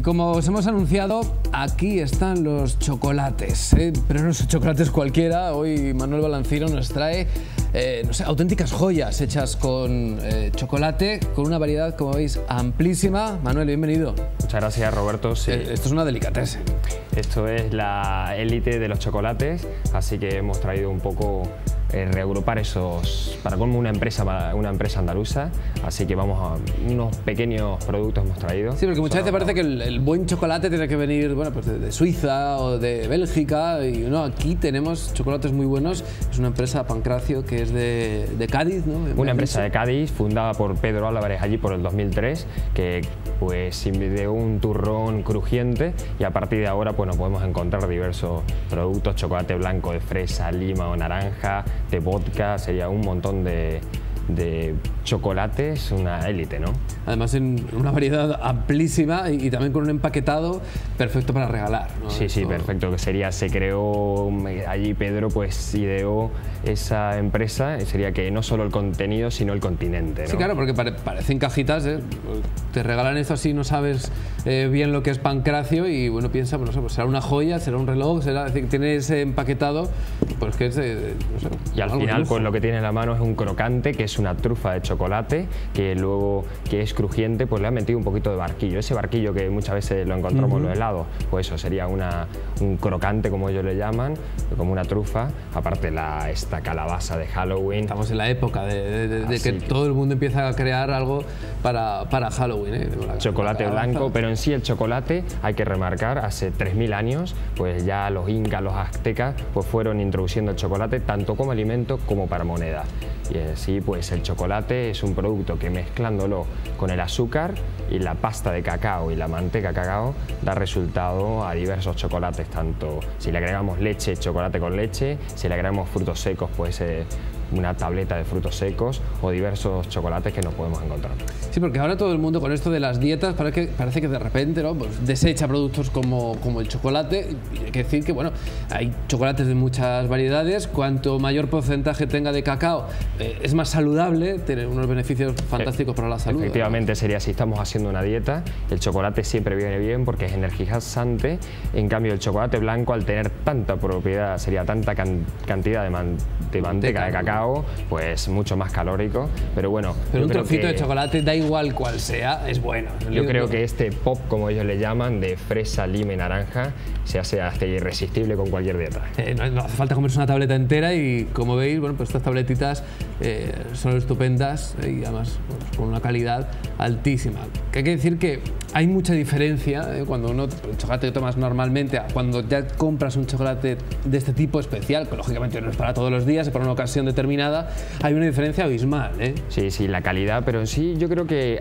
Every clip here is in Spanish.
Y como os hemos anunciado, aquí están los chocolates, pero no son chocolates cualquiera. Hoy Manuel Balancino nos trae no sé, auténticas joyas hechas con chocolate, con una variedad, como veis, amplísima. Manuel, bienvenido. Muchas gracias, Roberto. Sí. Esto es una delicatessen. Esto es la élite de los chocolates, así que hemos traído un poco reagrupar esos, para como una empresa andaluza, así que vamos a unos pequeños productos hemos traído. Sí, porque muchas veces parece que el buen chocolate tiene que venir, bueno, pues de Suiza o de Bélgica, y no, aquí tenemos chocolates muy buenos. Es una empresa, Pancracio, que es de Cádiz, ¿no? Una empresa de Cádiz, fundada por Pedro Álvarez allí por el 2003, que pues ideó un turrón crujiente, y a partir de ahora pues nos podemos encontrar diversos productos: chocolate blanco de fresa, lima o naranja, de vodka, sería un montón de chocolates, una élite, ¿no? Además en una variedad amplísima y también con un empaquetado perfecto para regalar, ¿no? Sí, sí, perfecto, que sería, se creó allí, Pedro pues ideó esa empresa, sería que no solo el contenido sino el continente, ¿no? Sí, claro, porque parecen cajitas, te regalan esto así, no sabes bien lo que es Pancracio y bueno, piensa, pues, no sé, pues será una joya, será un reloj, será, es decir, tiene ese empaquetado, pues que es no sé, y al final pues lo que tiene en la mano es un crocante, que es una trufa de chocolate, que luego, que es crujiente, pues le han metido un poquito de barquillo, ese barquillo que muchas veces lo encontramos en los helados, pues eso sería un crocante, como ellos le llaman, como una trufa. Aparte esta calabaza de Halloween. Estamos en la época de que todo el mundo empieza a crear algo para Halloween, chocolate blanco, pero en sí el chocolate, hay que remarcar, hace 3000 años, pues ya los incas, los aztecas, pues fueron introduciendo el chocolate tanto como alimento como para moneda. Y así pues el chocolate es un producto que, mezclándolo con el azúcar y la pasta de cacao y la manteca de cacao, da resultado a diversos chocolates, tanto si le agregamos leche, chocolate con leche, si le agregamos frutos secos, pues una tableta de frutos secos, o diversos chocolates que nos podemos encontrar. Sí, porque ahora todo el mundo con esto de las dietas parece que de repente, ¿no?, pues desecha productos como el chocolate. Y hay que decir que bueno, hay chocolates de muchas variedades, cuanto mayor porcentaje tenga de cacao es más saludable, tiene unos beneficios fantásticos para la salud. Efectivamente, sería si estamos haciendo una dieta, el chocolate siempre viene bien porque es energizante. En cambio el chocolate blanco, al tener tanta propiedad, sería tanta cantidad de manteca de cacao, pues mucho más calórico, pero bueno. Pero un trocito de chocolate, da igual cual sea, es bueno. Yo creo que este pop, como ellos le llaman, de fresa, lima y naranja, se hace hasta irresistible con cualquier dieta. No hace falta comerse una tableta entera y, como veis, bueno, pues estas tabletitas son estupendas y además pues, con una calidad altísima. Que hay que decir que hay mucha diferencia cuando el chocolate que tomas normalmente, cuando ya compras un chocolate de este tipo especial, que lógicamente no es para todos los días, es para una ocasión determinada, hay una diferencia abismal, ¿eh? Sí, sí, la calidad, pero en sí yo creo que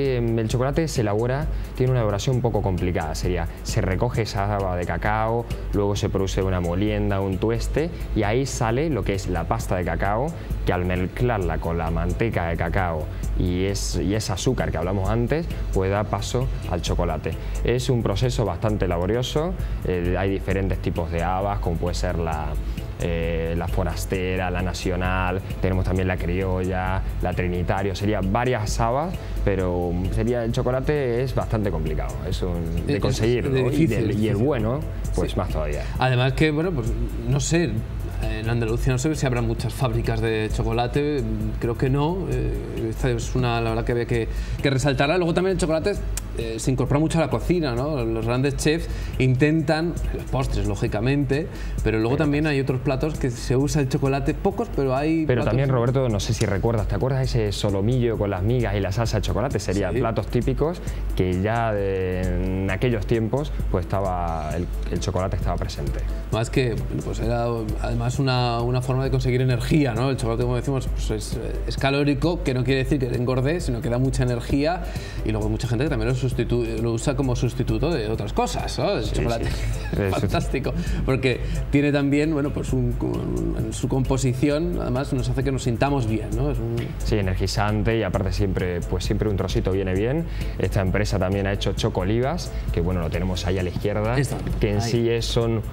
el chocolate se elabora, tiene una elaboración un poco complicada, se recoge esa haba de cacao, luego se produce una molienda, un tueste, y ahí sale lo que es la pasta de cacao, que al mezclarla con la manteca de cacao y ese azúcar que hablamos antes, pues da paso al chocolate. Es un proceso bastante laborioso, hay diferentes tipos de habas, como puede ser la forastera, la nacional, tenemos también la criolla, la trinitario, serían varias habas, pero el chocolate es bastante complicado, de conseguirlo, y el bueno, pues sí, más todavía. Además que, bueno, pues no sé, en Andalucía no sé si habrá muchas fábricas de chocolate, creo que no. Esta es la verdad que había que resaltarla. Luego también el chocolate se incorpora mucho a la cocina, ¿no? Los grandes chefs intentan, los postres lógicamente, pero luego también hay otros platos que se usa el chocolate, pocos, pero hay Pero platos... también, Roberto, no sé si recuerdas, ¿te acuerdas ese solomillo con las migas y la salsa de chocolate? Serían platos típicos que ya en aquellos tiempos pues el chocolate estaba presente. Más que, pues era además una forma de conseguir energía, ¿no? El chocolate, como decimos, pues es calórico, que no quiere decir que engorde, sino que da mucha energía, y luego hay mucha gente que también lo usa como sustituto de otras cosas, ¿no? El chocolate fantástico, porque tiene también, bueno, pues en su composición, además nos hace que nos sintamos bien, ¿no? Sí, energizante, y aparte siempre un trocito viene bien. Esta empresa también ha hecho Chocolivas, que bueno, lo tenemos ahí a la izquierda, que en sí son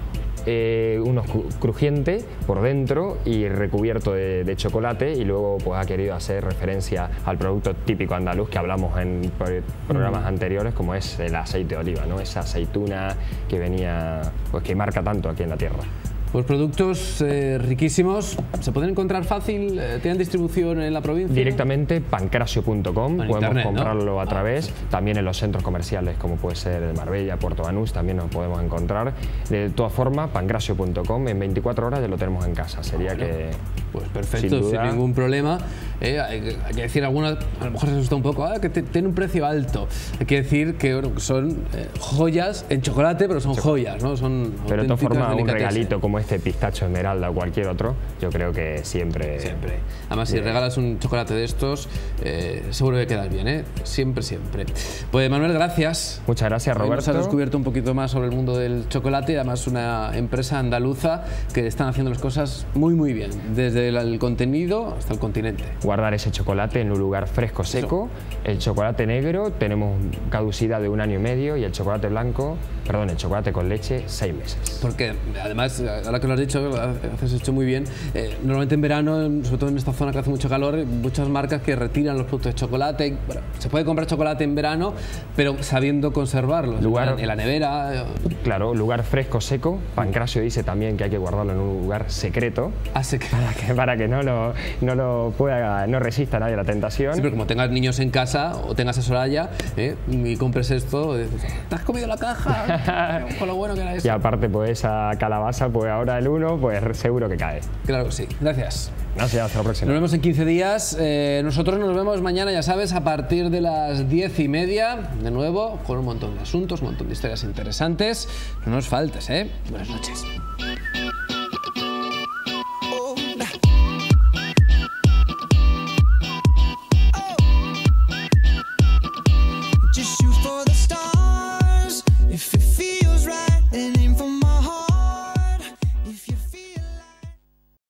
uno crujiente por dentro y recubierto de chocolate, y luego pues ha querido hacer referencia al producto típico andaluz que hablamos en programas anteriores, como es el aceite de oliva, ¿no? Esa aceituna que venía, pues que marca tanto aquí en la tierra. Pues productos riquísimos. ¿Se pueden encontrar fácil? ¿Tienen distribución en la provincia? Directamente pancrasio.com, podemos internet, comprarlo, ¿no? A través, Perfecto. también en los centros comerciales como puede ser el Marbella, Puerto Banús, también nos podemos encontrar. De todas formas, pancrasio.com, en 24 horas ya lo tenemos en casa, sería que... Pues perfecto, sin ningún problema. Hay que decir, algunas a lo mejor se asusta un poco, que tiene un precio alto. Hay que decir que bueno, son joyas en chocolate, pero son joyas, ¿no? Son pero de todas formas, un delicatessen. regalito como este pistacho esmeralda o cualquier otro, yo creo que siempre... Siempre. Además, si regalas un chocolate de estos, seguro que quedas bien, ¿eh? Siempre, siempre. Pues Manuel, gracias. Muchas gracias, Roberto. Nos has descubierto un poquito más sobre el mundo del chocolate, y además una empresa andaluza que están haciendo las cosas muy, muy bien, desde el contenido hasta el continente. Guardar ese chocolate en un lugar fresco, seco. El chocolate negro tenemos caducidad de 1 año y medio, y el chocolate blanco, perdón, el chocolate con leche, 6 meses. Porque además, ahora que lo has dicho, has hecho muy bien, normalmente en verano, sobre todo en esta zona que hace mucho calor, muchas marcas que retiran los productos de chocolate. Bueno, se puede comprar chocolate en verano, pero sabiendo conservarlo en la nevera. Claro, lugar fresco, seco. Pancrasio dice también que hay que guardarlo en un lugar secreto, para que no resista nadie la tentación. Sí, pero como tengas niños en casa o tengas a Soraya y compres esto, ¿te has comido la caja? Con lo bueno que era eso. Y aparte, pues esa calabaza, pues ahora el 1, pues seguro que cae. Claro que sí. Gracias. Gracias, hasta la próxima. Nos vemos en 15 días. Nosotros nos vemos mañana, ya sabes, a partir de las 10:30, de nuevo, con un montón de asuntos, un montón de historias interesantes. No nos faltes, ¿eh? Buenas noches.